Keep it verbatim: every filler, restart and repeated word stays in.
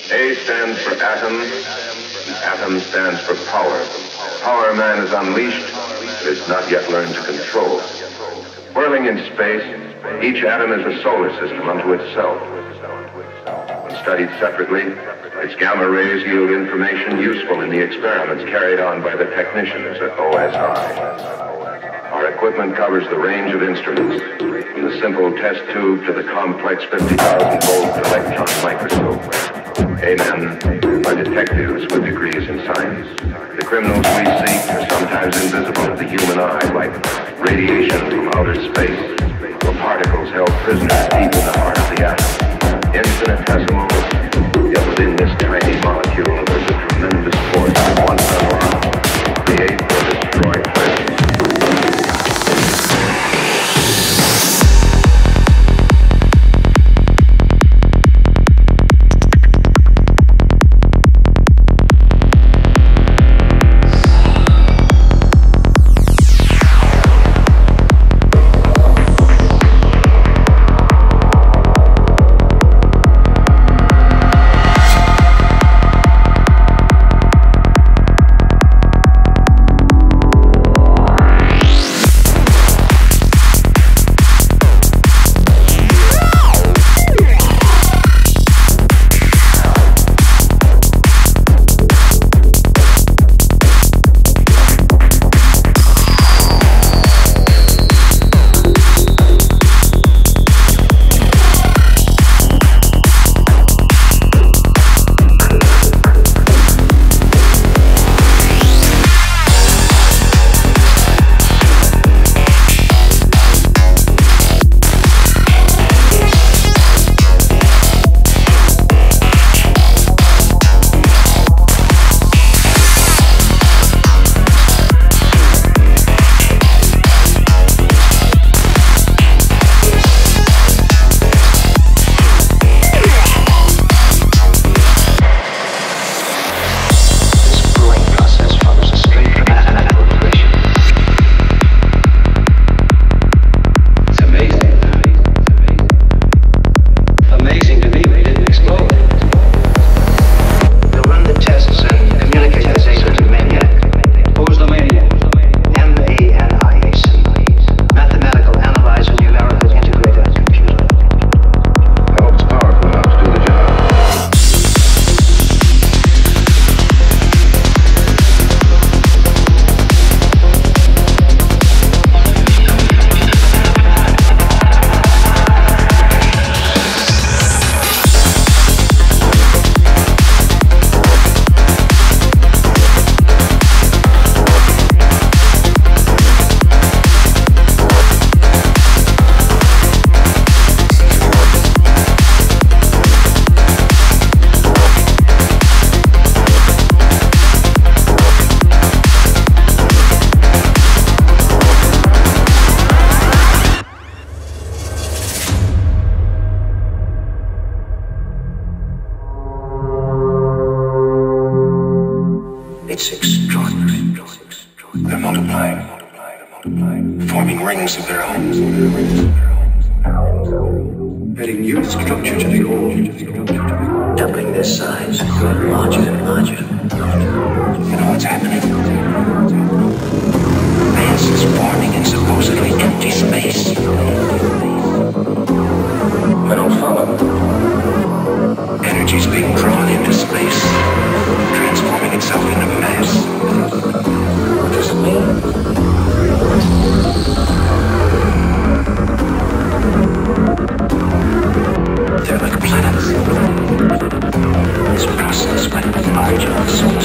A stands for atom, and atom stands for power. Power man has unleashed, but has not yet learned to control. Whirling in space, each atom is a solar system unto itself. When studied separately, its gamma rays yield information useful in the experiments carried on by the technicians at O S I. Our equipment covers the range of instruments, from the simple test tube to the complex fifty thousand volt electron microscope. Amen are detectives with degrees in science. The criminals we seek are sometimes invisible to the human eye, like radiation from outer space, or particles held prisoners deep in the heart of the atom. Infinitesimal, yet within this tiny molecule there's a tremendous force that once unlocked, create or destroy pleasure. This process went with marginal